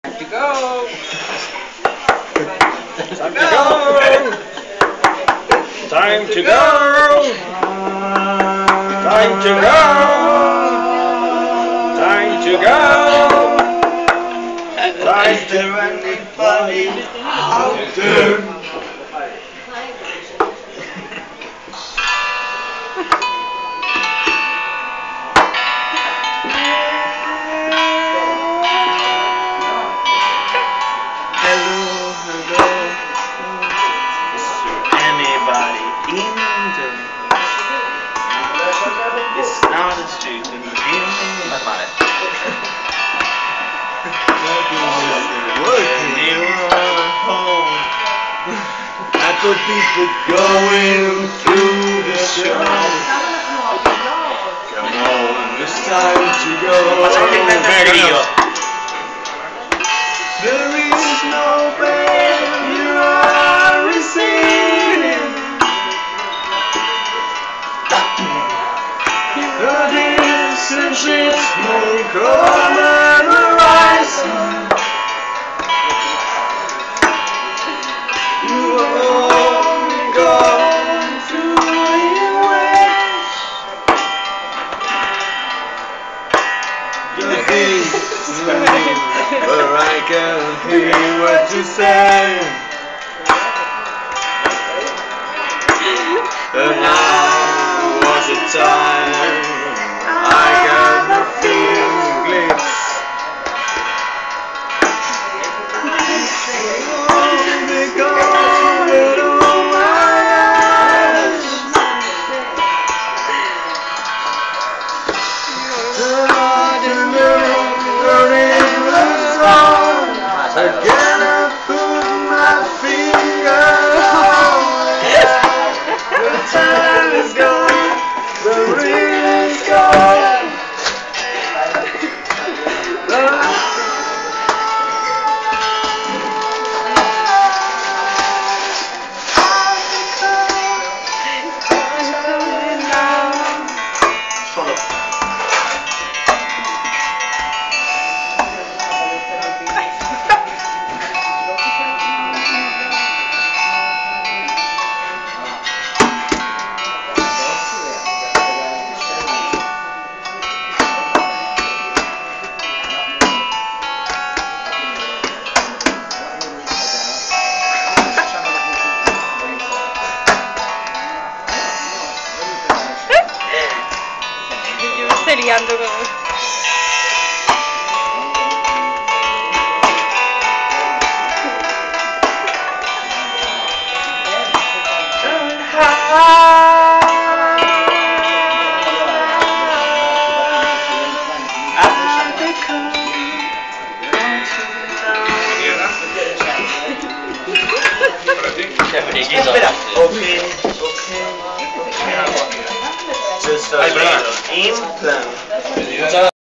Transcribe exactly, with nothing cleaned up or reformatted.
Time to go! Time to go! Time to go! Time to go! Time to go! Is there anybody out there? Hello, hello. Is there anybody in there? It's not a street in the evening. I thought people going through the show. Come on, it's time to go. There is no pain you are receiving. The distant smoke over the horizon. You are going through your ways. The beats where I can hear what you say. And now was the time I got the feeling. They go into my eyes. The light in the again I put my finger on it. The time is gone, the ring is gone. Liando con... Espera, ok, ok, ok. Just a little implant.